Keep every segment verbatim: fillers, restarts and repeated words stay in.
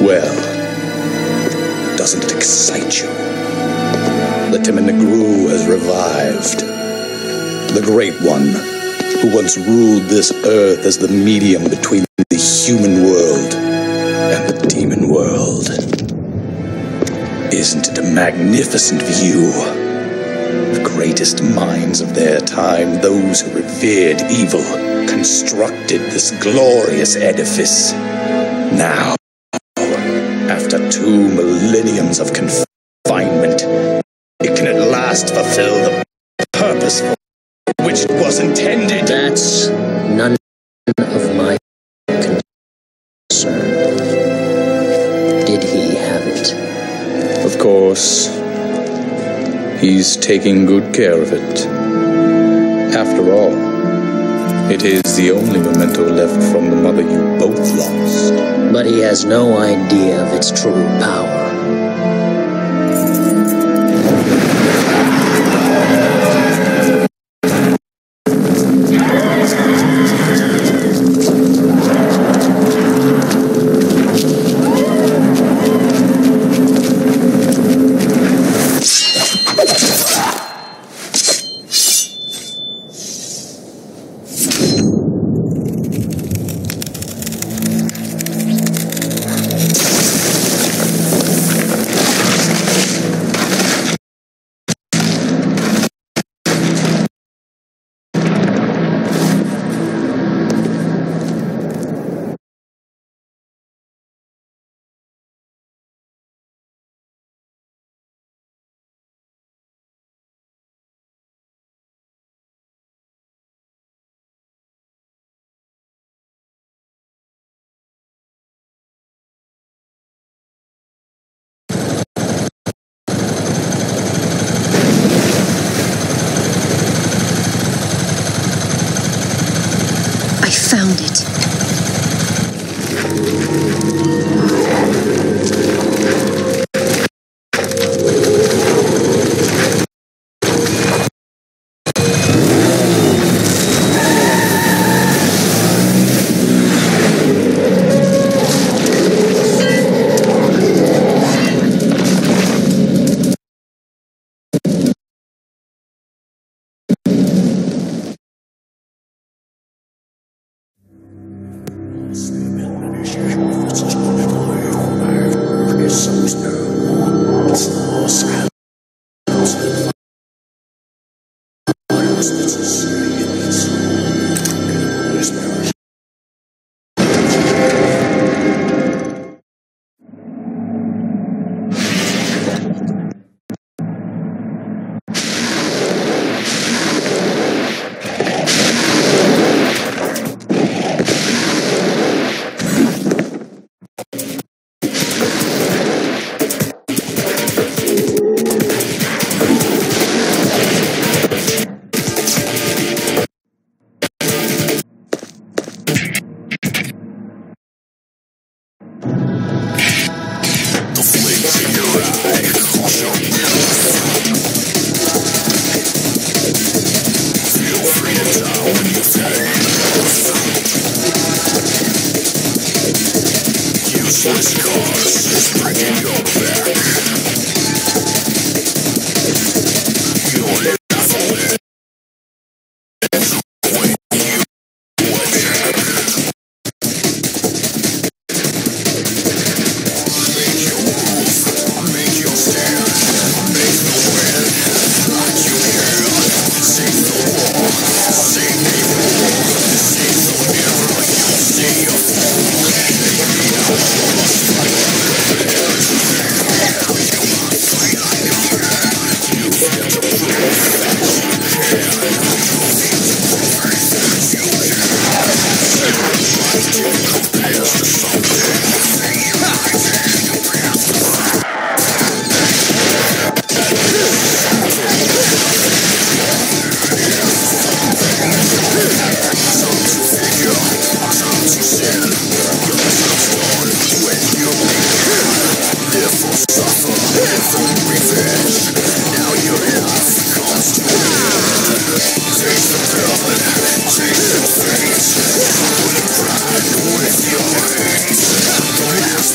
Well, doesn't it excite you? The Timon Negru has revived. The Great One, who once ruled this earth as the medium between the human world and the demon world. Isn't it a magnificent view? The greatest minds of their time, those who revered evil, constructed this glorious edifice. Now, after two millenniums of confinement, it can at last fulfill the purpose for which it was intended. That's none of my concern. Did he have it? Of course. He's taking good care of it. After all, it is the only memento left from the mother you both lost. But he has no idea of its true power. Found it.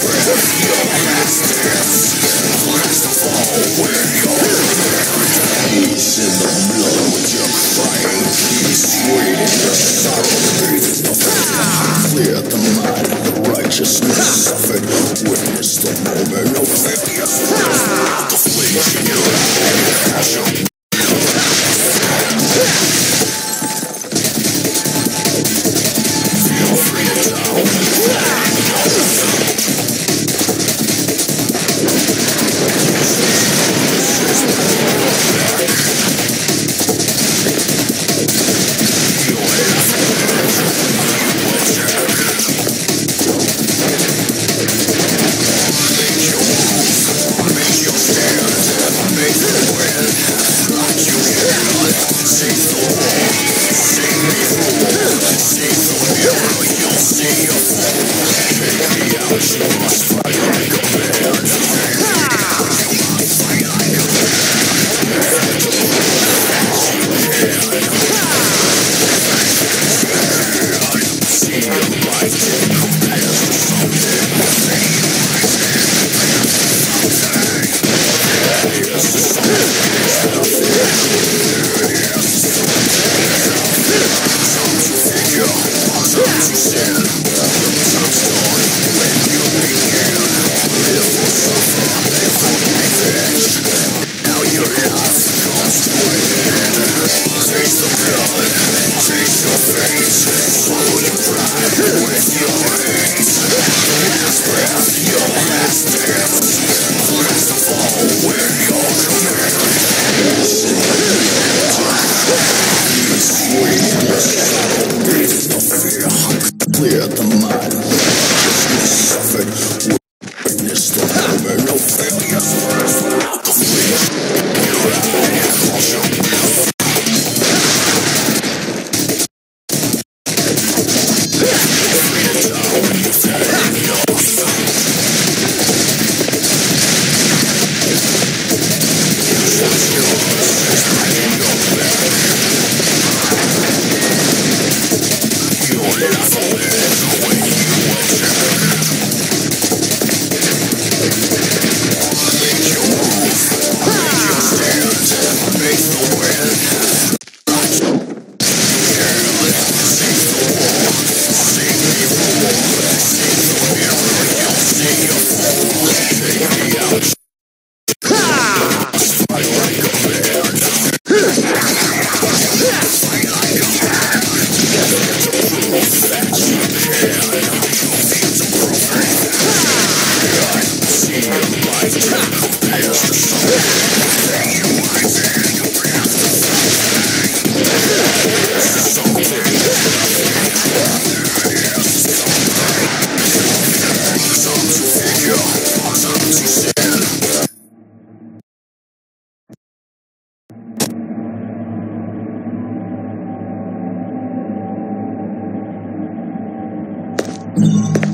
Peace in the blood you're crying. Peace sweet in the sorrow. Breathe the faith. Clear the mind of the righteousness suffered. Witness the moment of failure. The flames in your eye. Passion. Feel free to down. Clear the mind, righteousness suffered. Witness the moment of failure. The flames in your eye. Caution. Mm-hmm.